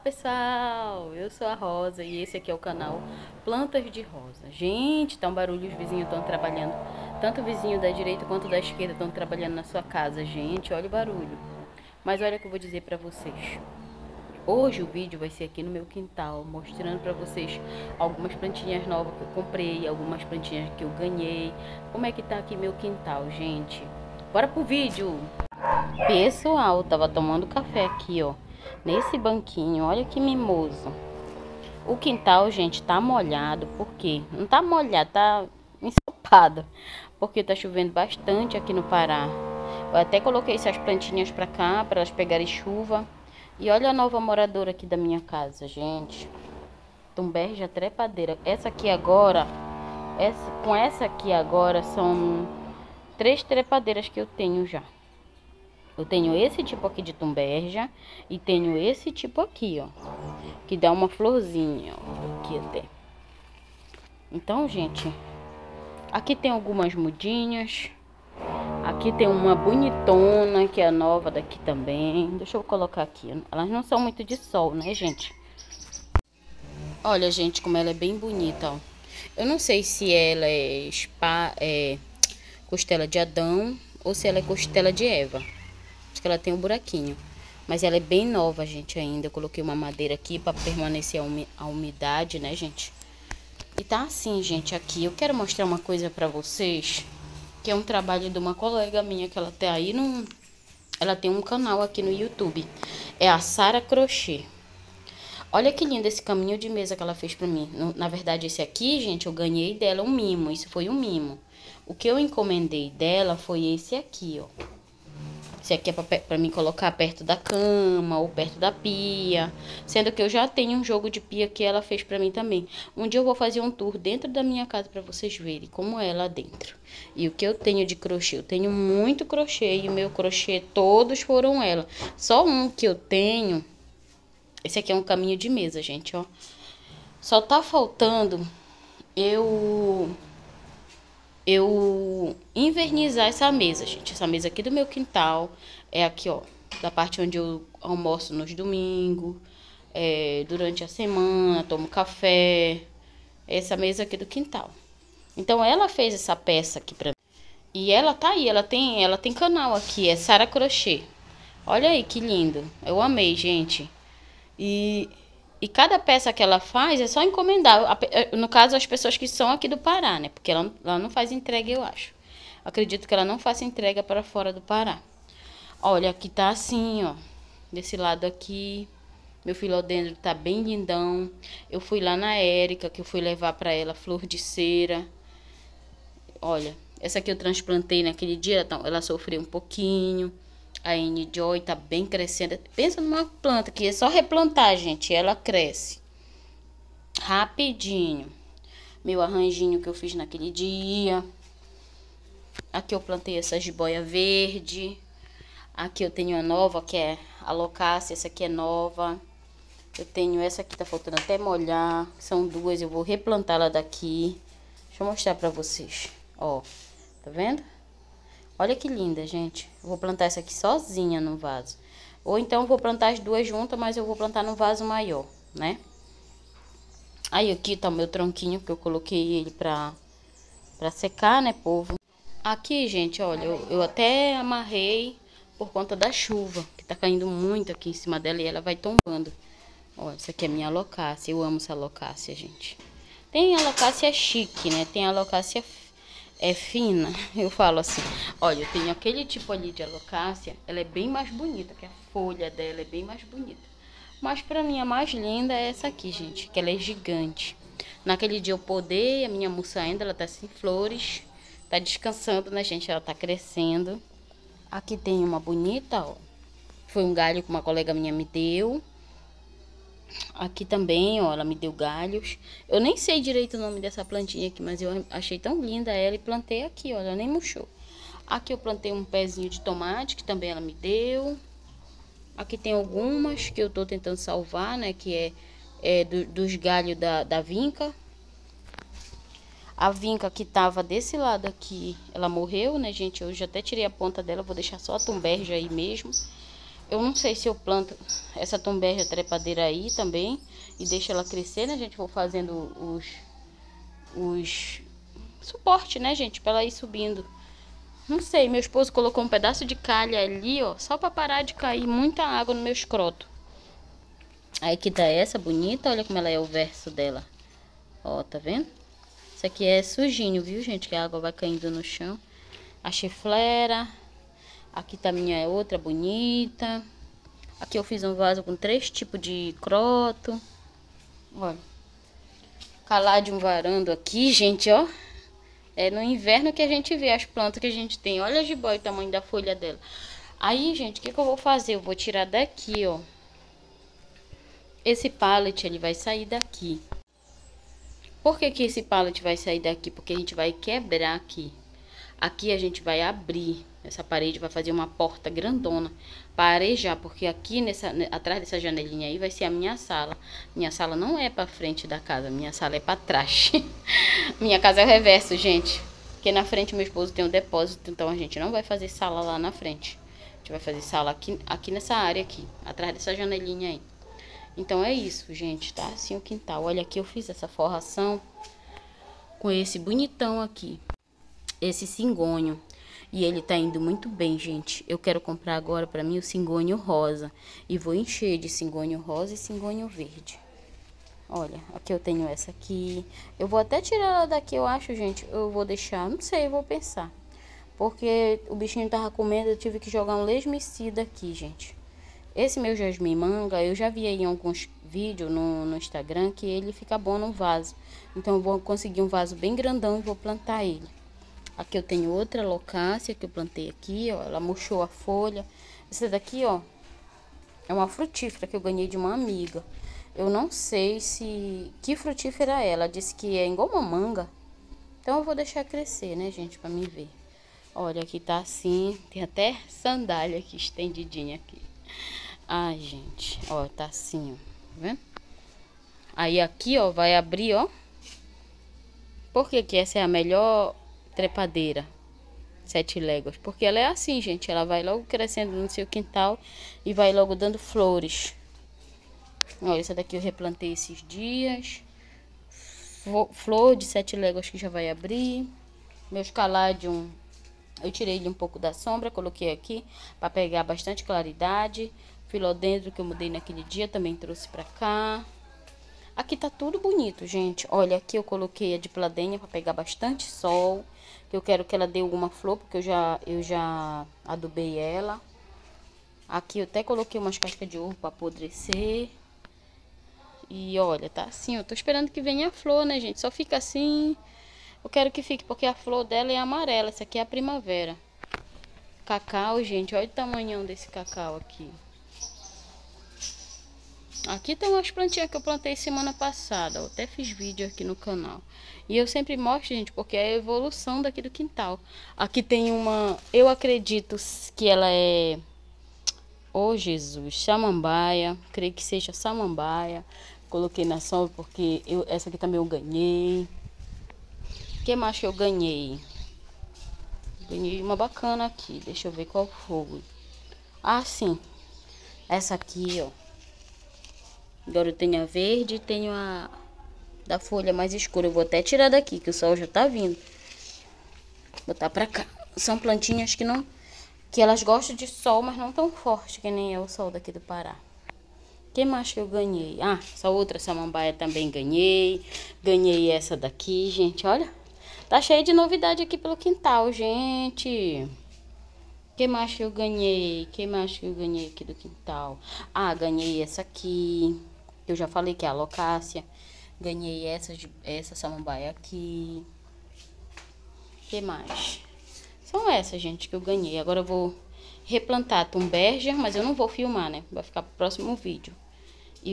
pessoal, eu sou a Rosa e esse aqui é o canal Plantas de Rosa. Gente, tá um barulho, os vizinhos estão trabalhando. Tanto o vizinho da direita quanto da esquerda estão trabalhando na sua casa, gente, olha o barulho. Mas olha o que eu vou dizer pra vocês. Hoje o vídeo vai ser aqui no meu quintal, mostrando pra vocês algumas plantinhas novas que eu comprei, algumas plantinhas que eu ganhei. Como é que tá aqui meu quintal, gente? Bora pro vídeo! Pessoal, tava tomando café aqui, ó, nesse banquinho, olha que mimoso. O quintal, gente, tá molhado, por quê? Não tá molhado, tá ensopado, porque tá chovendo bastante aqui no Pará. Eu até coloquei essas plantinhas pra cá, pra elas pegarem chuva. E olha a nova moradora aqui da minha casa, gente. Tumbergia trepadeira. Essa aqui agora, com essa aqui agora, são 3 trepadeiras que eu tenho já. Eu tenho esse tipo aqui de tumbergia e tenho esse tipo aqui, ó, que dá uma florzinha, ó, aqui até. Então, gente, aqui tem algumas mudinhas. Aqui tem uma bonitona, que é nova daqui também. Deixa eu colocar aqui. Elas não são muito de sol, né, gente? Olha, gente, como ela é bem bonita, ó. Eu não sei se ela é costela de Adão ou se ela é costela de Eva. Acho que ela tem um buraquinho. Mas ela é bem nova, gente, ainda. Eu coloquei uma madeira aqui para permanecer a umidade, né, gente? E tá assim, gente, aqui. Eu quero mostrar uma coisa pra vocês, que é um trabalho de uma colega minha, que ela tem aí no... Ela tem um canal aqui no YouTube. É a Sara Crochê. Olha que lindo esse caminho de mesa que ela fez pra mim. Na verdade, esse aqui, gente, eu ganhei dela um mimo. Isso foi um mimo. O que eu encomendei dela foi esse aqui, ó. Esse aqui é pra mim colocar perto da cama ou perto da pia. Sendo que eu já tenho um jogo de pia que ela fez pra mim também. Um dia eu vou fazer um tour dentro da minha casa pra vocês verem como é lá dentro. E o que eu tenho de crochê? Eu tenho muito crochê e o meu crochê todos foram ela. Só um que eu tenho... Esse aqui é um caminho de mesa, gente, ó. Só tá faltando eu invernizar essa mesa, gente. Essa mesa aqui do meu quintal é aqui, ó, da parte onde eu almoço nos domingos, durante a semana, tomo café. Essa mesa aqui do quintal. Então ela fez essa peça aqui pra mim. E ela tá aí, ela tem canal aqui, é Sara Crochê. Olha aí que lindo. Eu amei, gente. E cada peça que ela faz é só encomendar. No caso, as pessoas que são aqui do Pará, né? Porque ela não faz entrega, eu acho. Acredito que ela não faça entrega para fora do Pará. Olha, aqui tá assim, ó. Desse lado aqui. Meu filodendro tá bem lindão. Eu fui lá na Érica, que eu fui levar pra ela flor de cera. Olha, essa aqui eu transplantei naquele dia. Então, ela sofreu um pouquinho. A N-Joy tá bem crescendo. Pensa numa planta que é só replantar, gente. Ela cresce rapidinho. Meu arranjinho que eu fiz naquele dia. Aqui eu plantei essa jiboia verde. Aqui eu tenho a nova, que é a Locácia. Essa aqui é nova. Eu tenho essa aqui, tá faltando até molhar. São duas, eu vou replantá-la daqui. Deixa eu mostrar pra vocês. Ó, tá vendo? Olha que linda, gente. Eu vou plantar essa aqui sozinha no vaso. Ou então eu vou plantar as duas juntas, mas eu vou plantar no vaso maior, né? Aí aqui tá o meu tronquinho, que eu coloquei ele pra secar, né, povo? Aqui, gente, olha, eu até amarrei por conta da chuva, que tá caindo muito aqui em cima dela e ela vai tombando. Olha, essa aqui é a minha alocácia. Eu amo essa alocácia, gente. Tem a alocácia chique, né? Tem a alocácia fina, eu falo assim. Olha, eu tenho aquele tipo ali de alocácia, ela é bem mais bonita, que a folha dela é bem mais bonita. Mas pra mim a mais linda é essa aqui, gente, que ela é gigante. Naquele dia eu podei, a minha muça ainda, ela tá sem flores, tá descansando, né, gente? Ela tá crescendo. Aqui tem uma bonita, ó. Foi um galho que uma colega minha me deu. Aqui também, ó, ela me deu galhos. Eu nem sei direito o nome dessa plantinha aqui, mas eu achei tão linda ela e plantei aqui, olha, nem murchou. Aqui eu plantei um pezinho de tomate, que também ela me deu. Aqui tem algumas que eu tô tentando salvar, né, que dos galhos da vinca. A vinca que tava desse lado aqui, ela morreu, né, gente? Eu já até tirei a ponta dela, vou deixar só a tumbergia aí mesmo. Eu não sei se eu planto essa tumbergia trepadeira aí também e deixo ela crescer, né, gente? Vou fazendo os suporte, né, gente? Pra ela ir subindo. Não sei, meu esposo colocou um pedaço de calha ali, ó, só pra parar de cair muita água no meu escroto. Aí que tá essa bonita, olha como ela é o verso dela. Ó, tá vendo? Isso aqui é sujinho, viu, gente? Que a água vai caindo no chão. A chiflera. Aqui tá minha outra bonita. Aqui eu fiz um vaso com 3 tipos de croto. Olha. Caladium varando aqui, gente, ó. É no inverno que a gente vê as plantas que a gente tem. Olha a jiboia, o tamanho da folha dela. Aí, gente, o que eu vou fazer? Eu vou tirar daqui, ó. Esse pallet, ele vai sair daqui. Por que que esse pallet vai sair daqui? Porque a gente vai quebrar aqui. Aqui a gente vai abrir essa parede, vai fazer uma porta grandona para arejar, porque aqui atrás dessa janelinha aí vai ser a minha sala. Minha sala não é para frente da casa, minha sala é para trás. Minha casa é o reverso, gente. Porque na frente meu esposo tem um depósito, então a gente não vai fazer sala lá na frente. A gente vai fazer sala aqui nessa área aqui, atrás dessa janelinha aí. Então é isso, gente, tá? Assim o quintal. Olha aqui, eu fiz essa forração com esse bonitão aqui. Esse cingônio. E ele tá indo muito bem, gente. Eu quero comprar agora pra mim o cingônio rosa. E vou encher de cingônio rosa e cingônio verde. Olha, aqui eu tenho essa aqui. Eu vou até tirar ela daqui, eu acho, gente. Eu vou deixar, não sei, eu vou pensar. Porque o bichinho tava comendo, eu tive que jogar um lesmicida aqui, gente. Esse meu jasmim manga, eu já vi aí em alguns vídeos no Instagram que ele fica bom no vaso. Então eu vou conseguir um vaso bem grandão e vou plantar ele. Aqui eu tenho outra locácia que eu plantei aqui, ó. Ela murchou a folha. Essa daqui, ó, é uma frutífera que eu ganhei de uma amiga. Eu não sei que frutífera é. Ela disse que é igual uma manga. Então eu vou deixar crescer, né, gente, pra mim ver. Olha, aqui tá assim. Tem até sandália aqui, estendidinha aqui. Ai, gente, ó, tá assim, ó. Tá vendo? Aí aqui, ó, vai abrir, ó. Por que que essa é a melhor trepadeira? 7 léguas. Porque ela é assim, gente. Ela vai logo crescendo no seu quintal e vai logo dando flores. Olha, essa daqui eu replantei esses dias. Flor de 7 léguas que já vai abrir. Meus caladium, eu tirei ele um pouco da sombra, coloquei aqui para pegar bastante claridade. Filodendro que eu mudei naquele dia também trouxe pra cá. Aqui tá tudo bonito, gente. Olha, aqui eu coloquei a dipladênia para pegar bastante sol. Que eu quero que ela dê alguma flor, porque eu já adubei ela. Aqui eu até coloquei umas cascas de ovo para apodrecer. E olha, tá assim, eu tô esperando que venha a flor, né, gente? Só fica assim. Eu quero que fique, porque a flor dela é amarela. Essa aqui é a primavera. Cacau, gente, olha o tamanhão desse cacau aqui. Aqui tem umas plantinhas que eu plantei semana passada. Eu até fiz vídeo aqui no canal. E eu sempre mostro, gente, porque é a evolução daqui do quintal. Aqui tem uma... Eu acredito que ela é... Oh, Jesus! Samambaia. Creio que seja samambaia. Coloquei na sombra porque essa aqui também eu ganhei. O que mais que eu ganhei? Ganhei uma bacana aqui. Deixa eu ver qual foi. Ah, sim. Essa aqui, ó. Agora eu tenho a verde e tenho a da folha mais escura. Eu vou até tirar daqui, que o sol já tá vindo. Botar pra cá. São plantinhas que não... Que elas gostam de sol, mas não tão forte que nem é o sol daqui do Pará. O que mais que eu ganhei? Ah, essa outra samambaia também ganhei. Ganhei essa daqui, gente, olha. Tá cheio de novidade aqui pelo quintal, gente. O que mais que eu ganhei? O que mais que eu ganhei aqui do quintal? Ah, ganhei essa aqui. Eu já falei que é a locácia. Ganhei essa samambaia aqui. O que mais? São essas, gente, que eu ganhei. Agora eu vou replantar a tumbergia, mas eu não vou filmar, né? Vai ficar pro próximo vídeo. E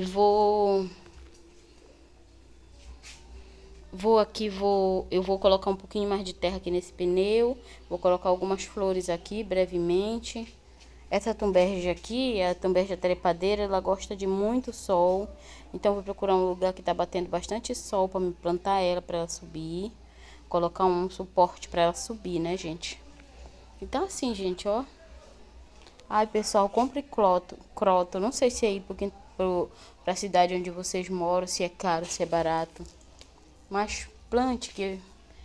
eu vou colocar um pouquinho mais de terra aqui nesse pneu. Vou colocar algumas flores aqui, brevemente. Essa tumbergia aqui, a tumbergia trepadeira, ela gosta de muito sol. Então, eu vou procurar um lugar que tá batendo bastante sol para me plantar ela, para ela subir. Colocar um suporte para ela subir, né, gente? Então, assim, gente, ó. Ai, pessoal, compre croto. Não sei se é aí pra cidade onde vocês moram, se é caro, se é barato. Mas plante, que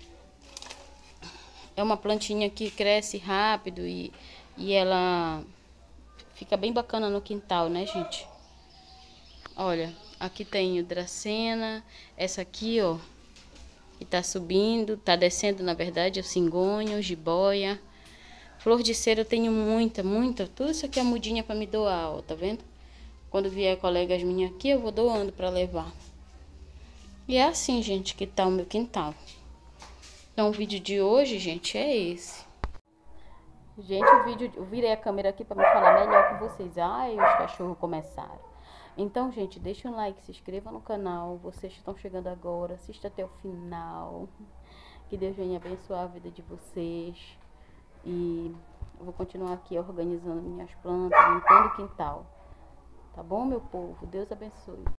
é uma plantinha que cresce rápido e ela fica bem bacana no quintal, né, gente? Olha, aqui tem o dracena, essa aqui, ó, que tá subindo, tá descendo, na verdade, é o cingonho, jiboia. Flor de cera eu tenho muita. Tudo isso aqui é mudinha pra me doar, ó, tá vendo? Quando vier colegas minhas aqui, eu vou doando pra levar. E é assim, gente, que tá o meu quintal. Então, o vídeo de hoje, gente, é esse. Gente, eu virei a câmera aqui pra me falar melhor com vocês. Ai, os cachorros começaram. Então, gente, deixa um like, se inscreva no canal. Vocês estão chegando agora, assista até o final. Que Deus venha abençoar a vida de vocês. E eu vou continuar aqui organizando minhas plantas, limpando o quintal. Tá bom, meu povo? Deus abençoe.